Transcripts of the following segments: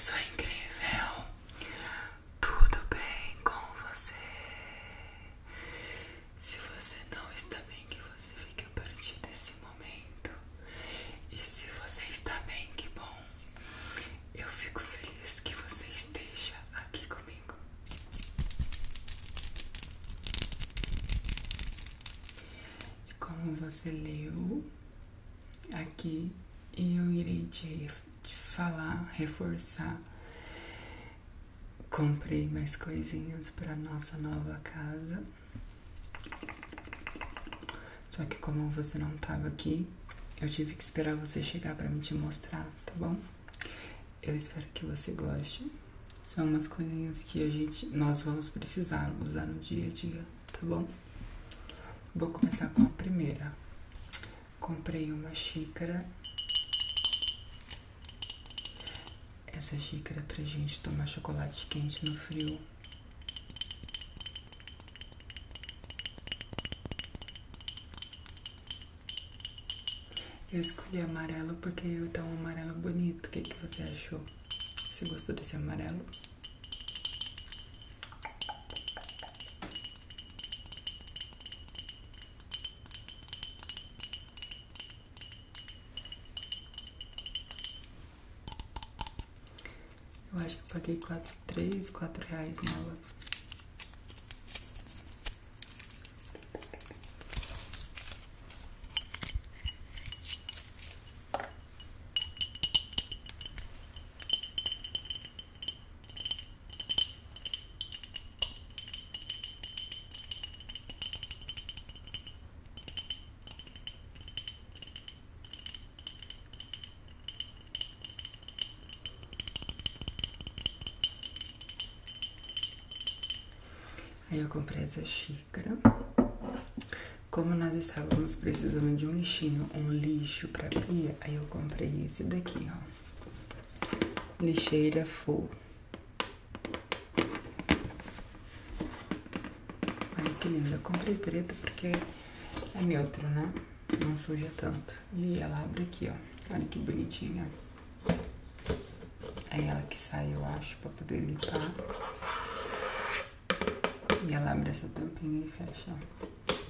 sou incrível. Tudo bem com você? Se você não está bem, que você fique a partir desse momento. E se você está bem, que bom. Eu fico feliz que você esteja aqui comigo. E como você leu aqui, eu irei te falar, reforçar. Comprei mais coisinhas para nossa nova casa. Só que como você não estava aqui, eu tive que esperar você chegar para me te mostrar, tá bom? Eu espero que você goste. São umas coisinhas que nós vamos precisar usar no dia a dia, tá bom? Vou começar com a primeira. Comprei uma xícara. Essa xícara é pra gente tomar chocolate quente no frio. Eu escolhi amarelo porque tá um amarelo bonito. O que você achou? Você gostou desse amarelo? Eu acho que eu paguei 3, 4 reais nela. Aí eu comprei essa xícara. Como nós estávamos precisando de um lixinho, um lixo pra pia, aí eu comprei esse daqui, ó. Lixeira Full. Olha que linda. Eu comprei preta porque é neutro, né? Não suja tanto. E ela abre aqui, ó. Olha que bonitinha. É ela que sai, eu acho, pra poder limpar. E ela abre essa tampinha e fecha, ó.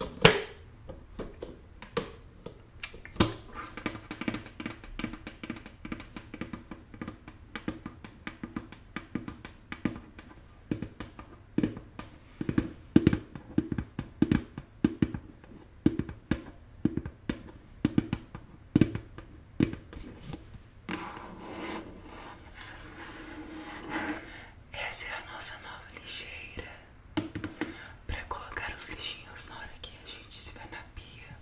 Essa é a nossa nova lixeira para colocar os lixinhos na hora que a gente estiver na pia.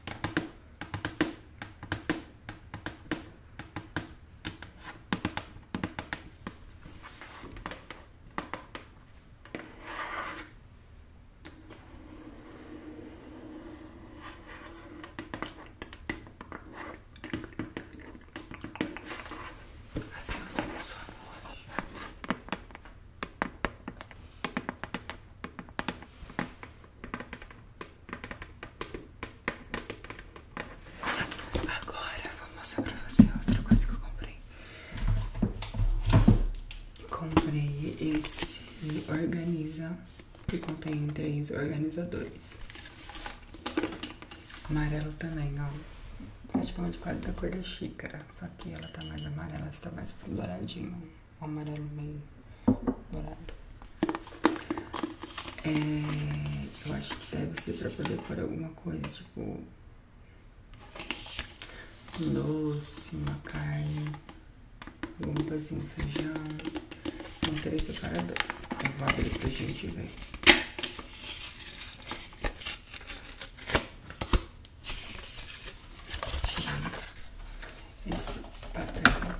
Até eu não sono hoje. Agora vou mostrar pra você outra coisa que eu comprei. Comprei esse Organiza, que contém 3 organizadores. Amarelo também, ó. Praticamente quase da cor da xícara. Só que ela tá mais amarela, essa tá mais douradinho. Um amarelo meio dourado. Eu acho que deve ser pra poder pôr alguma coisa, tipo um doce, uma carne, alguma coisinha, feijão. São 3 separadores. Eu vou abrir pra gente ver. Esse papel.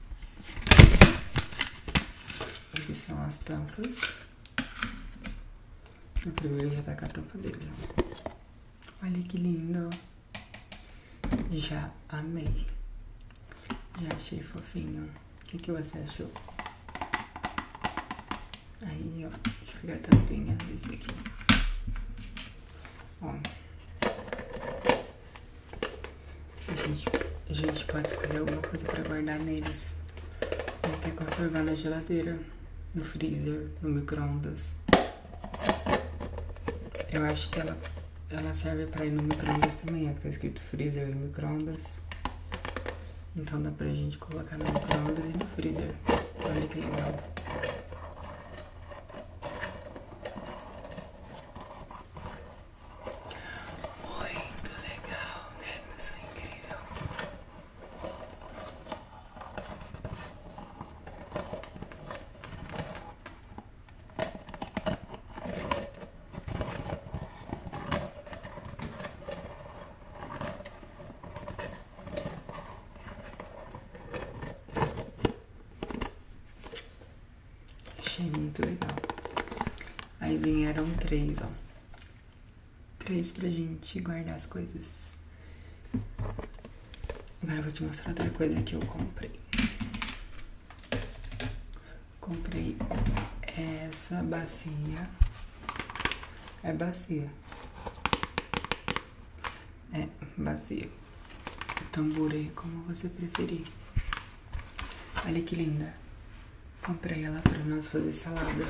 Aqui são as tampas. No primeiro já tá com a tampa dele, ó. Olha que lindo. Já amei. Já achei fofinho. O que você achou? Aí, ó, deixa eu pegar a tampinha desse aqui. Ó. A gente pode escolher alguma coisa pra guardar neles. até conservar na geladeira, no freezer, no micro-ondas. Eu acho que ela serve pra ir no micro-ondas também, é que tá escrito freezer e micro-ondas. Então dá pra gente colocar no micro-ondas e no freezer. Olha que legal. Muito legal, né? Pessoa incrível. Achei muito legal. Aí vieram 3, ó. 3 pra gente guardar as coisas. Agora eu vou te mostrar outra coisa que eu comprei. Comprei essa bacia. É bacia. É, bacia. Tamborê, como você preferir. Olha que linda. Comprei ela pra nós fazer salada.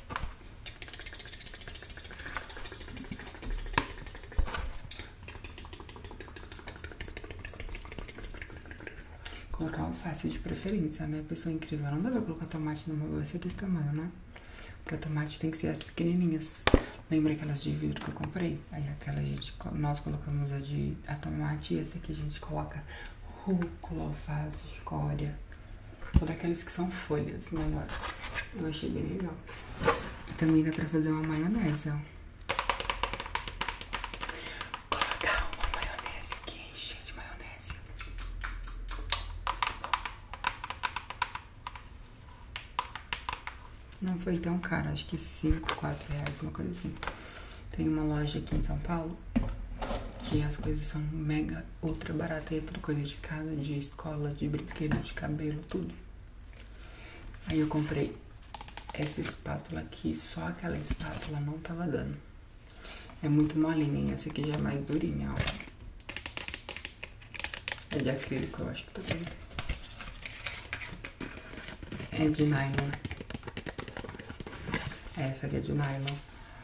Colocar alface de preferência, né? Pessoa incrível. Não dá pra colocar tomate numa bacia desse tamanho, né? Pra tomate tem que ser as pequenininhas. Lembra aquelas de vidro que eu comprei? Aí aquela nós colocamos a tomate e essa aqui a gente coloca rúcula, alface, chicória. Ou daqueles que são folhas maiores. Eu achei bem legal. E também dá pra fazer uma maionese, ó. Colocar uma maionese aqui, encher de maionese. Não foi tão caro, acho que 5, 4 reais, uma coisa assim. Tem uma loja aqui em São Paulo que as coisas são mega, ultra baratas. E é tudo coisa de casa, de escola, de brinquedo, de cabelo, tudo. Aí eu comprei essa espátula aqui, só aquela espátula não tava dando. É muito molinha, essa aqui já é mais durinha, ó. É de acrílico, eu acho que tá bem. É de nylon. Essa aqui é de nylon.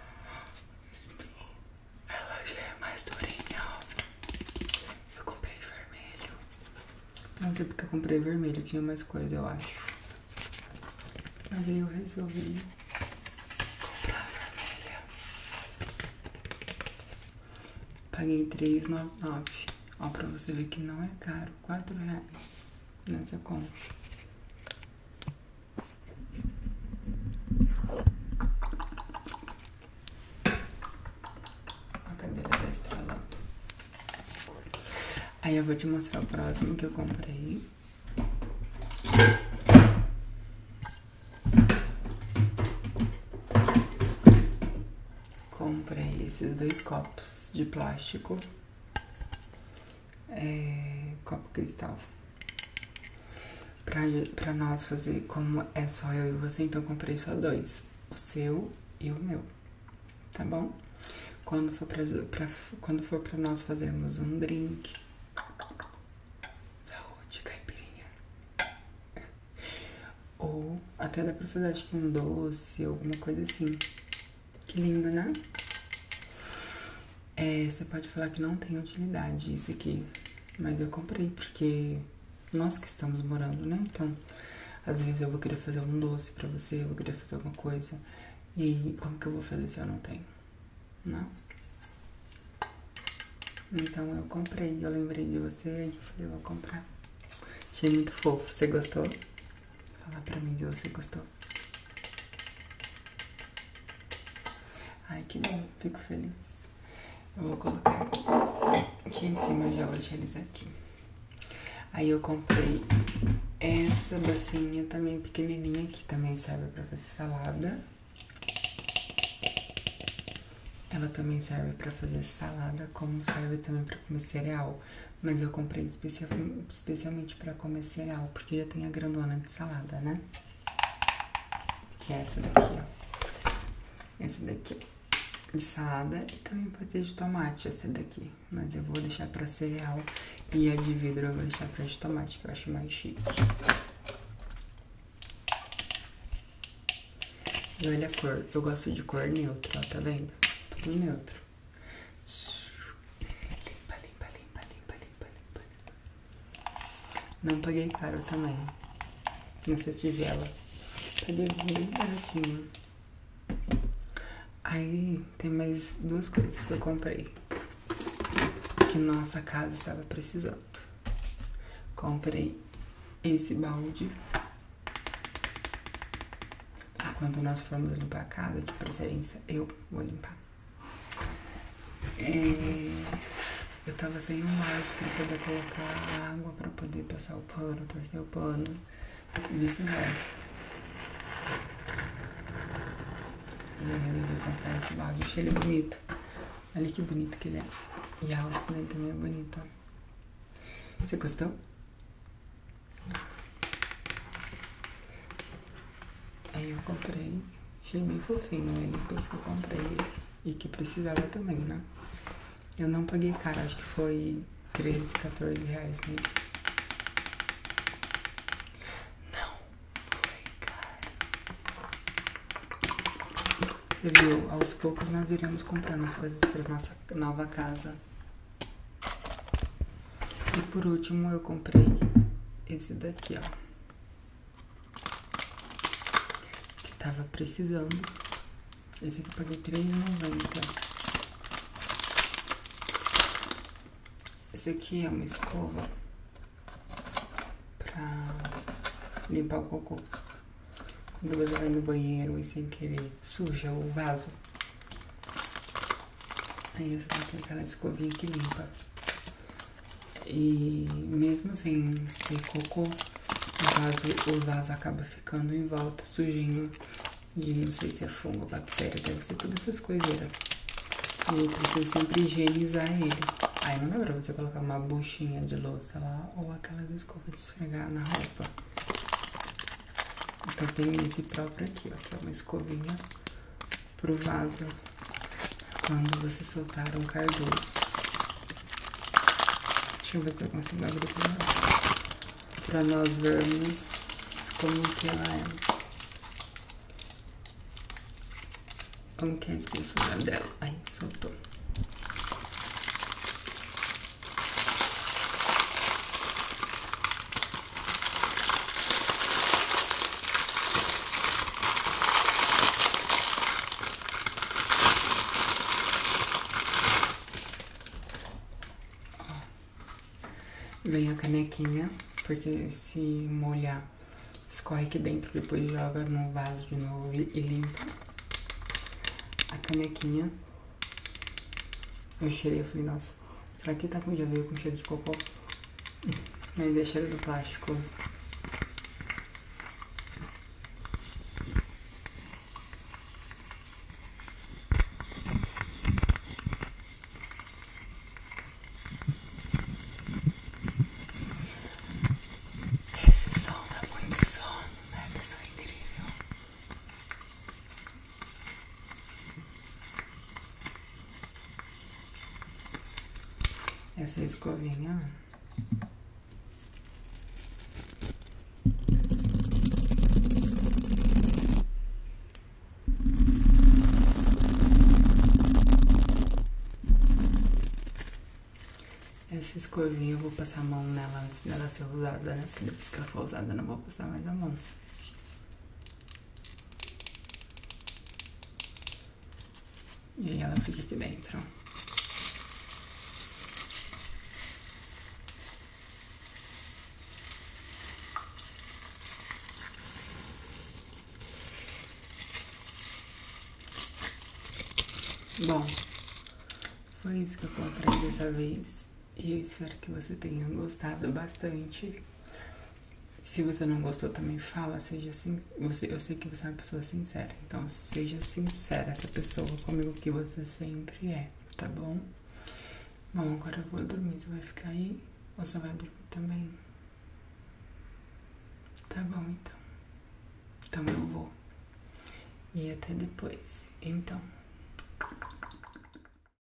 Ela já é mais durinha, ó. Eu comprei vermelho. Não sei porque eu comprei vermelho, tinha mais coisa, eu acho. Mas aí eu resolvi comprar vermelha. Paguei R$3,99. Ó, pra você ver que não é caro. R$4 nessa compra. A cadeira tá estralando. Aí eu vou te mostrar o próximo que eu comprei. Comprei esses 2 copos de plástico, copo cristal, pra nós fazer, como é só eu e você, então comprei só 2, o seu e o meu, tá bom? Quando for pra nós fazermos um drink, saúde, caipirinha, ou até dá pra fazer, acho que um doce, alguma coisa assim. Que lindo, né? Você pode falar que não tem utilidade isso aqui, mas eu comprei porque nós que estamos morando, né? Então, às vezes eu vou querer fazer um doce pra você, eu vou querer fazer alguma coisa. E aí, como que eu vou fazer se eu não tenho? Não? Então eu comprei, eu lembrei de você e eu falei, eu vou comprar. Achei muito fofo. Você gostou? Fala pra mim se você gostou. Ai, que bom, fico feliz. Eu vou colocar aqui em cima, eu já deixei eles aqui. Aí eu comprei essa bacinha também pequenininha, que também serve pra fazer salada. Ela também serve pra fazer salada, como serve também pra comer cereal. Mas eu comprei especialmente pra comer cereal, porque já tem a grandona de salada, né? Que é essa daqui, ó. Essa daqui de salada e também pode ser de tomate, essa daqui. Mas eu vou deixar pra cereal e a de vidro eu vou deixar pra de tomate, que eu acho mais chique. E olha a cor. Eu gosto de cor neutra, ó, tá vendo? Tudo neutro. Limpa, limpa, limpa, limpa, limpa, limpa. Não paguei caro também. Nessa tigela. Paguei bem baratinho. Aí tem mais duas coisas que eu comprei. Que nossa casa estava precisando. Comprei esse balde. Quando nós formos limpar a casa, de preferência, eu vou limpar. Eu tava sem um balde pra poder colocar água, pra poder passar o pano, torcer o pano e vice-versa. Eu resolvi comprar esse balde, achei ele bonito. Olha que bonito que ele é. E a alça dele também é bonita. Você gostou? Aí eu comprei, achei bem fofinho ele, por isso que eu comprei ele. E que precisava também, né? Eu não paguei caro, acho que foi 13, 14 reais nele. Não foi caro. Você viu? Aos poucos nós iremos comprando as coisas para nossa nova casa. E por último eu comprei esse daqui, ó. Tava precisando. Esse aqui eu paguei R$3,90. Esse aqui é uma escova pra limpar o cocô. Quando você vai no banheiro e sem querer suja o vaso. Aí essa daqui é aquela escovinha que limpa. E mesmo sem ser cocô, o vaso acaba ficando em volta sujinho. E não sei se é fungo ou bactéria, deve ser todas essas coiseiras. E precisa sempre higienizar ele. Aí não dá pra você colocar uma buchinha de louça lá ou aquelas escovas de esfregar na roupa. Então tem esse próprio aqui, ó, que é uma escovinha pro vaso quando você soltar um cardoso. Deixa eu ver se eu consigo abrir pra nós vermos como que ela é. Como que é a espessura dela? Ai, soltou. Vem a canequinha, porque se molhar, escorre aqui dentro, depois joga no vaso de novo e limpa. A canequinha, eu cheirei, eu falei, nossa, será que já veio com cheiro de cocô? Mas é cheiro do plástico. Esse som dá muito sono, né? Pessoa incrível. Essa escovinha, ó. Essa escovinha eu vou passar a mão nela antes dela ser usada, né? Porque depois que ela for usada eu não vou passar mais a mão. E aí ela fica aqui dentro, ó. Bom, foi isso que eu comprei dessa vez. E eu espero que você tenha gostado bastante. Se você não gostou, também fala, seja assim. Eu sei que você é uma pessoa sincera, então seja sincera essa pessoa comigo que você sempre é, tá bom? Bom, agora eu vou dormir. Você vai ficar aí ou você vai dormir também? Tá bom, então. Então eu vou. E até depois. Então.